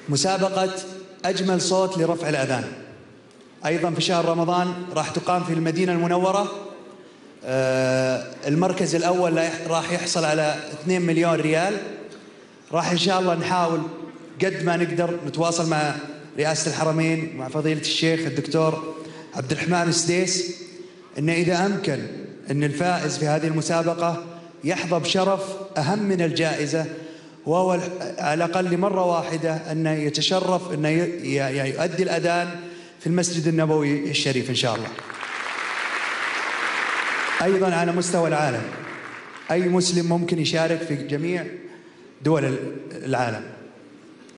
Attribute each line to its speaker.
Speaker 1: مسابقة أجمل صوت لرفع الأذان. أيضا في شهر رمضان راح تقام في المدينة المنورة. المركز الأول راح يحصل على 2 مليون ريال. راح إن شاء الله نحاول قد ما نقدر نتواصل مع رئاسة الحرمين مع فضيلة الشيخ الدكتور عبد الرحمن السديس، إن إذا أمكن أن الفائز في هذه المسابقة يحظى بشرف أهم من الجائزة، وهو على الأقل مرة واحدة أن يتشرف أن يؤدي الأذان في المسجد النبوي الشريف إن شاء الله. أيضا على مستوى العالم أي مسلم ممكن يشارك في جميع دول العالم.